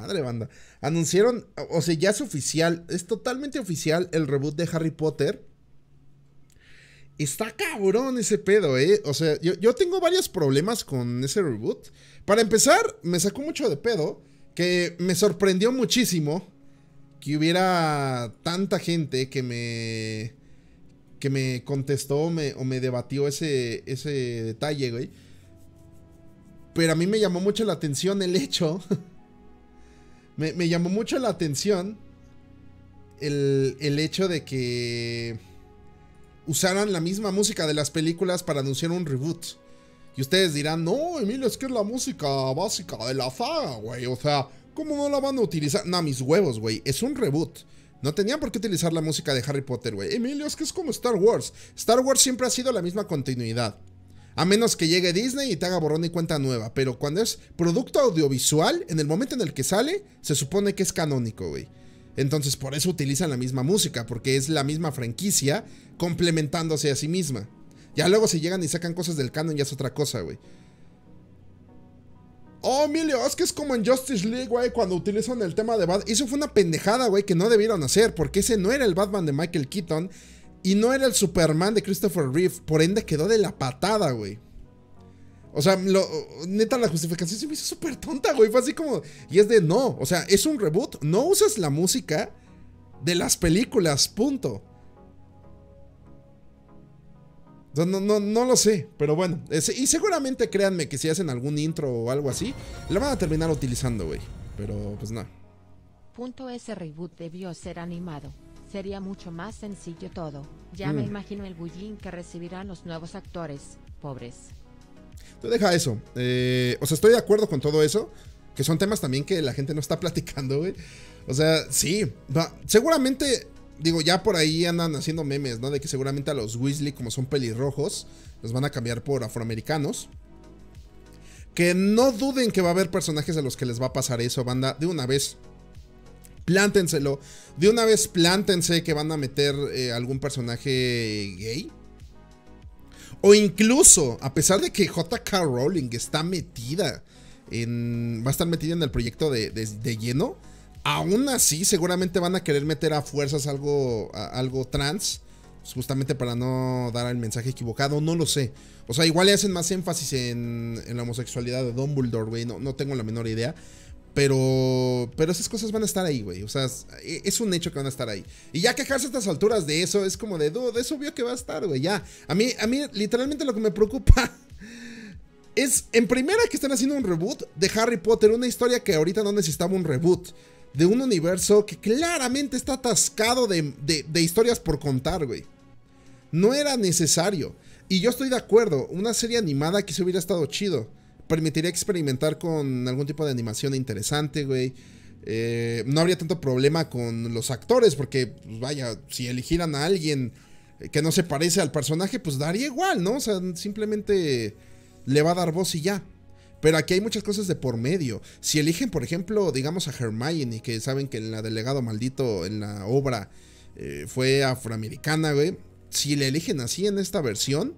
madre, banda. Anunciaron, o sea, ya es oficial, es totalmente oficial el reboot de Harry Potter. Está cabrón ese pedo, ¿eh? O sea, yo tengo varios problemas con ese reboot. Para empezar, me sacó mucho de pedo, que me sorprendió muchísimo que hubiera tanta gente que me contestó o me debatió ese detalle, güey. Pero a mí me llamó mucho la atención el hecho. me llamó mucho la atención el hecho de que usaran la misma música de las películas para anunciar un reboot. Y ustedes dirán, no, Emilio, es que es la música básica de la saga, güey. O sea, ¿cómo no la van a utilizar? No, mis huevos, güey. Es un reboot. No tenían por qué utilizar la música de Harry Potter, güey. Emilio, es que es como Star Wars. Star Wars siempre ha sido la misma continuidad. A menos que llegue Disney y te haga borrón y cuenta nueva. Pero cuando es producto audiovisual, en el momento en el que sale, se supone que es canónico, güey. Entonces, por eso utilizan la misma música. Porque es la misma franquicia complementándose a sí misma. Ya luego si llegan y sacan cosas del canon ya es otra cosa, güey. Oh, Emilio, es que es como en Justice League, güey, cuando utilizan el tema de Batman. Eso fue una pendejada, güey, que no debieron hacer. Porque ese no era el Batman de Michael Keaton. Y no era el Superman de Christopher Reeve. Por ende quedó de la patada, güey. O sea, neta, la justificación se me hizo súper tonta, güey. Fue así como... Y es de no. O sea, es un reboot. No usas la música de las películas, punto. No lo sé, pero bueno. Y seguramente, créanme, que si hacen algún intro o algo así, la van a terminar utilizando, güey. Pero, pues no. Ese reboot debió ser animado. Sería mucho más sencillo todo. Ya me imagino el bullying que recibirán los nuevos actores. Pobres. Tú deja eso. O sea, estoy de acuerdo con todo eso. Que son temas también que la gente no está platicando, güey. O sea, sí. Seguramente... Digo, ya por ahí andan haciendo memes, ¿no? De que seguramente a los Weasley, como son pelirrojos, los van a cambiar por afroamericanos. Que no duden que va a haber personajes a los que les va a pasar eso, banda. De una vez, plántenselo. De una vez, plántense que van a meter algún personaje gay. O incluso, a pesar de que J.K. Rowling está metida va a estar metida en el proyecto de lleno. Aún así, seguramente van a querer meter a fuerzas algo trans. Pues justamente para no dar el mensaje equivocado. No lo sé. O sea, igual le hacen más énfasis en la homosexualidad de Dumbledore, güey. No tengo la menor idea. Pero esas cosas van a estar ahí, güey. O sea, es un hecho que van a estar ahí. Y ya quejarse a estas alturas de eso es como de es obvio que va a estar, güey. Ya. A mí, literalmente lo que me preocupa es, en primera, que están haciendo un reboot de Harry Potter. Una historia que ahorita no necesitaba un reboot. De un universo que claramente está atascado de historias por contar, güey. No era necesario. Y yo estoy de acuerdo. Una serie animada que se hubiera estado chido. Permitiría experimentar con algún tipo de animación interesante, güey. No habría tanto problema con los actores. Porque, pues vaya, si eligieran a alguien que no se parece al personaje, pues daría igual, ¿no? O sea, simplemente le va a dar voz y ya. Pero aquí hay muchas cosas de por medio. Si eligen, por ejemplo, digamos a Hermione, que saben que en la Delegado Maldito, en la obra, fue afroamericana, güey. Si le eligen así en esta versión,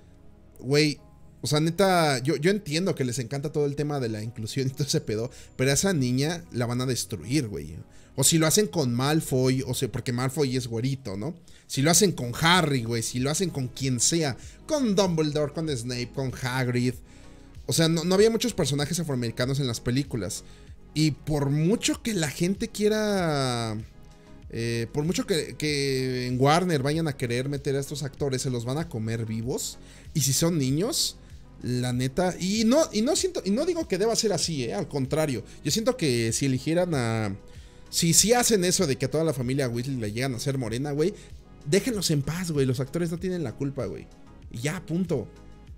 güey, o sea, neta, yo entiendo que les encanta todo el tema de la inclusión y todo ese pedo, pero a esa niña la van a destruir, güey. O si lo hacen con Malfoy, o sea, porque Malfoy es güerito, ¿no? Si lo hacen con Harry, güey, si lo hacen con quien sea, con Dumbledore, con Snape, con Hagrid. O sea, no había muchos personajes afroamericanos en las películas. Y por mucho que la gente quiera... por mucho que en Warner vayan a querer meter a estos actores, se los van a comer vivos. Y si son niños, la neta... Y no digo que deba ser así, al contrario. Yo siento que si eligieran a... Si hacen eso de que a toda la familia Weasley le llegan a ser morena, güey, déjenlos en paz, güey. Los actores no tienen la culpa, güey. Y ya, punto.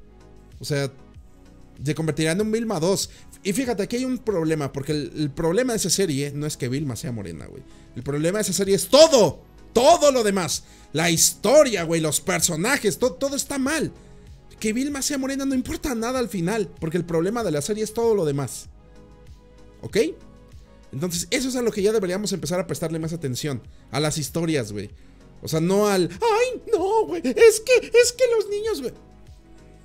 O sea... Se convertirá en un Vilma 2. Y fíjate, aquí hay un problema. Porque el problema de esa serie no es que Vilma sea morena, güey. El problema de esa serie es todo. Todo lo demás. La historia, güey. Los personajes. Todo está mal. Que Vilma sea morena no importa nada al final. Porque el problema de la serie es todo lo demás. ¿Ok? Entonces eso es a lo que ya deberíamos empezar a prestarle más atención. A las historias, güey. O sea, no al... ¡Ay, no, güey! Es que los niños, güey...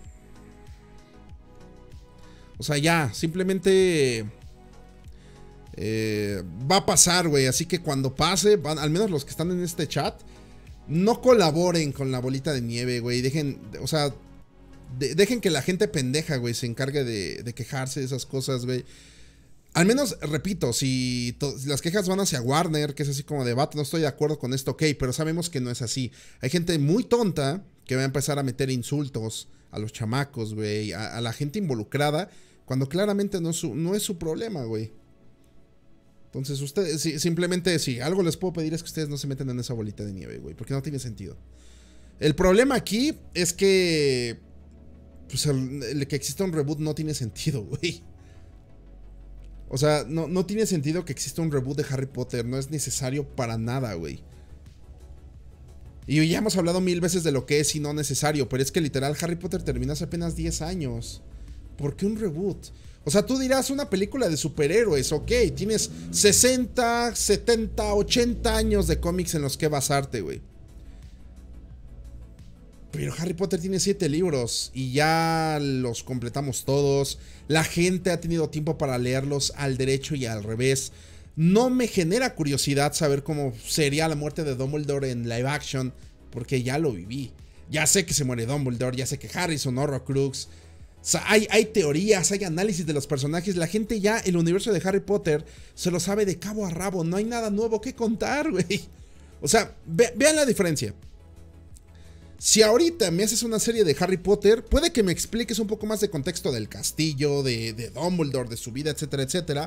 O sea, ya, simplemente Va a pasar, güey. Así que cuando pase, al menos los que están en este chat, no colaboren con la bolita de nieve, güey. Dejen, o sea, dejen que la gente pendeja, güey, se encargue de quejarse de esas cosas, güey. Al menos, repito, si las quejas van hacia Warner, que es así como debate, no estoy de acuerdo con esto, ok, pero sabemos que no es así. Hay gente muy tonta que va a empezar a meter insultos a los chamacos, güey, a la gente involucrada, cuando claramente no es su problema, güey. Entonces, ustedes, simplemente, si algo les puedo pedir es que ustedes no se metan en esa bolita de nieve, güey, porque no tiene sentido. El problema aquí es que, pues, el que exista un reboot no tiene sentido, güey. O sea, no tiene sentido que exista un reboot de Harry Potter. No es necesario para nada, güey. Y ya hemos hablado 1000 veces de lo que es y no necesario. Pero es que literal Harry Potter terminó hace apenas 10 años. ¿Por qué un reboot? O sea, tú dirás una película de superhéroes, ok. Tienes 60, 70, 80 años de cómics en los que basarte, güey. Pero Harry Potter tiene 7 libros y ya los completamos todos. La gente ha tenido tiempo para leerlos al derecho y al revés. No me genera curiosidad saber cómo sería la muerte de Dumbledore en live action, porque ya lo viví. Ya sé que se muere Dumbledore, ya sé que Harry es un Horrocrux. O sea, hay teorías, hay análisis de los personajes. La gente ya, el universo de Harry Potter, se lo sabe de cabo a rabo. No hay nada nuevo que contar, güey. O sea, vean la diferencia. Si ahorita me haces una serie de Harry Potter, puede que me expliques un poco más de contexto del castillo, de Dumbledore, de su vida, etcétera, etcétera.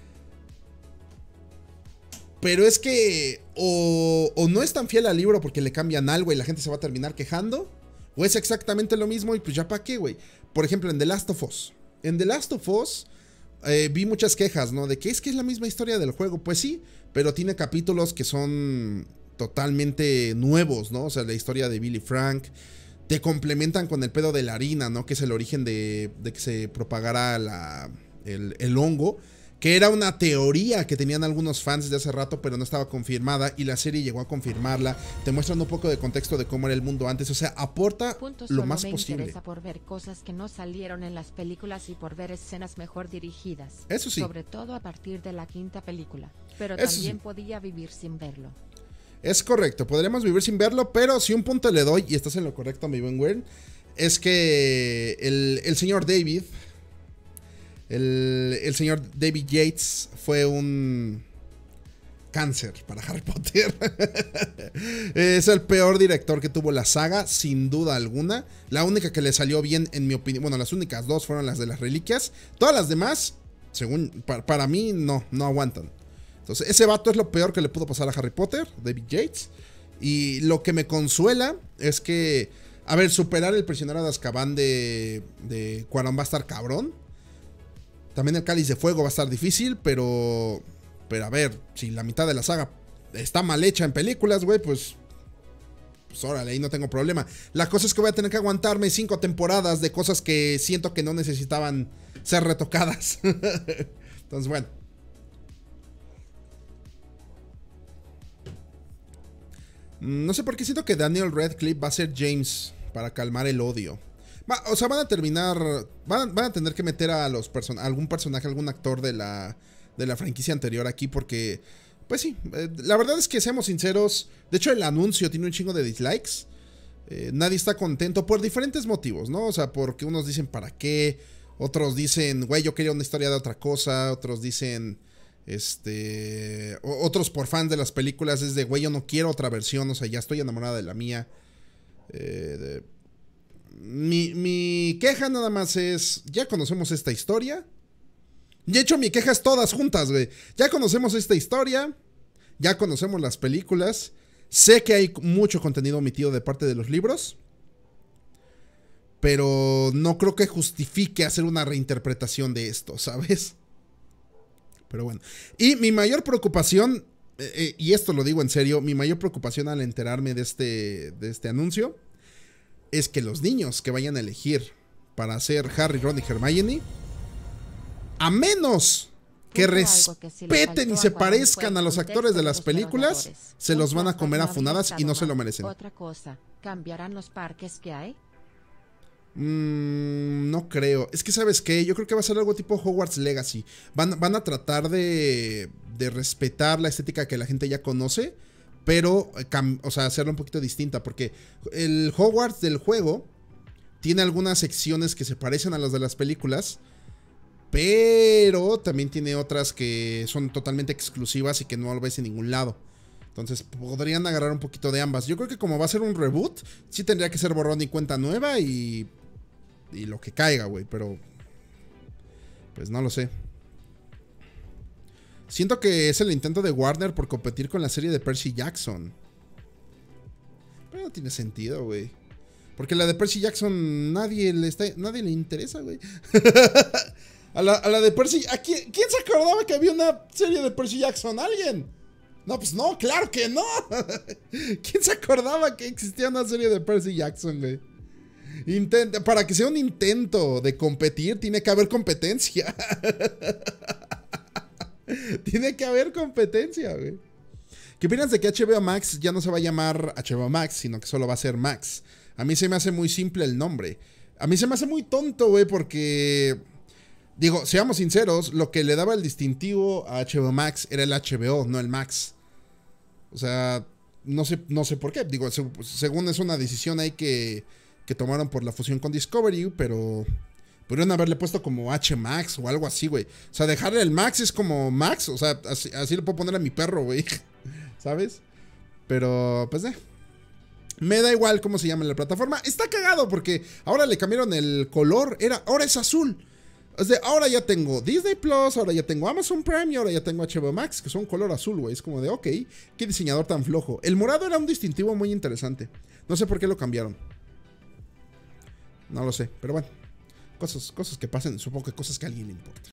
Pero es que o no es tan fiel al libro porque le cambian algo y la gente se va a terminar quejando, o es exactamente lo mismo y pues ya para qué, güey. Por ejemplo, en The Last of Us. En The Last of Us vi muchas quejas, ¿no? De que es la misma historia del juego. Pues sí, pero tiene capítulos que son totalmente nuevos, ¿no? O sea, la historia de Billy Frank. Te complementan con el pedo de la harina, ¿no? Que es el origen de que se propagara el hongo. Que era una teoría que tenían algunos fans de hace rato, pero no estaba confirmada. Y la serie llegó a confirmarla. Te muestran un poco de contexto de cómo era el mundo antes. O sea, aporta lo más posible. Me interesa por ver cosas que no salieron en las películas y por ver escenas mejor dirigidas. Eso sí. Sobre todo a partir de la 5ª película. Pero también podía vivir sin verlo. Es correcto, podremos vivir sin verlo, pero si un punto le doy, y estás en lo correcto, mi buen Wern, es que el señor David, el señor David Yates fue un cáncer para Harry Potter. Es el peor director que tuvo la saga, sin duda alguna. La única que le salió bien, en mi opinión, bueno, las únicas dos fueron las de las reliquias. Todas las demás, según para mí, no aguantan. Entonces, ese vato es lo peor que le pudo pasar a Harry Potter, David Yates. Y lo que me consuela es que, a ver, superar el prisionero de Azkaban de Cuarón va a estar cabrón. También el Cáliz de Fuego va a estar difícil, pero a ver, si la mitad de la saga está mal hecha en películas, güey, pues órale, ahí no tengo problema. La cosa es que voy a tener que aguantarme 5 temporadas de cosas que siento que no necesitaban ser retocadas. Entonces, bueno. No sé por qué siento que Daniel Radcliffe va a ser James para calmar el odio. O sea, van a tener que meter a algún personaje, algún actor de la franquicia anterior aquí porque, pues sí, la verdad es que seamos sinceros, de hecho el anuncio tiene un chingo de dislikes. Nadie está contento por diferentes motivos, ¿no? O sea, porque unos dicen ¿para qué? Otros dicen, güey, yo quería una historia de otra cosa. Otros dicen... otros por fans de las películas es de, güey, yo no quiero otra versión, o sea, ya estoy enamorada de la mía. Mi queja nada más es, ya conocemos esta historia. De hecho, mi queja es todas juntas, güey. Ya conocemos esta historia, ya conocemos las películas. Sé que hay mucho contenido omitido de parte de los libros, pero no creo que justifique hacer una reinterpretación de esto, ¿sabes? Pero bueno, y mi mayor preocupación, y esto lo digo en serio, mi mayor preocupación al enterarme de este anuncio es que los niños que vayan a elegir para ser Harry, Ron y Hermione, a menos que respeten y se parezcan a los actores de las películas, se los van a comer a funadas y no se lo merecen. Otra cosa, ¿cambiarán los parques que hay? No creo. Es que, ¿sabes qué? Yo creo que va a ser algo tipo Hogwarts Legacy. Van a tratar de respetar la estética que la gente ya conoce, pero, o sea, hacerla un poquito distinta. Porque el Hogwarts del juego tiene algunas secciones que se parecen a las de las películas, pero también tiene otras que son totalmente exclusivas y que no lo ves en ningún lado. Entonces podrían agarrar un poquito de ambas. Yo creo que como va a ser un reboot, sí tendría que ser borrón y cuenta nueva y lo que caiga, güey. Pero pues no lo sé. Siento que es el intento de Warner por competir con la serie de Percy Jackson. Pero no tiene sentido, güey. Porque la de Percy Jackson nadie le interesa, güey. a la de Percy... ¿Quién se acordaba que había una serie de Percy Jackson? ¿Alguien? No, pues no, claro que no. ¿Quién se acordaba que existía una serie de Percy Jackson, güey? Para que sea un intento de competir, tiene que haber competencia. Tiene que haber competencia, güey. ¿Qué opinas de que HBO Max ya no se va a llamar HBO Max, sino que solo va a ser Max? A mí se me hace muy simple el nombre. A mí se me hace muy tonto, güey, porque... Digo, seamos sinceros, lo que le daba el distintivo a HBO Max era el HBO, no el Max. O sea, no sé por qué. Digo, según es una decisión ahí que tomaron por la fusión con Discovery, pero podrían haberle puesto como H-Max o algo así, güey. O sea, dejarle el Max es como Max, o sea, así le puedo poner a mi perro, güey. ¿Sabes? Pero, pues, me da igual cómo se llama la plataforma. Está cagado porque ahora le cambiaron el color. Ahora es azul. O sea, ahora ya tengo Disney Plus, ahora ya tengo Amazon Prime y ahora ya tengo HBO Max, que son color azul, güey. Es como de, ok, qué diseñador tan flojo. El morado era un distintivo muy interesante. No sé por qué lo cambiaron. No lo sé, pero bueno. Cosas que pasan, supongo que cosas que a alguien le importa.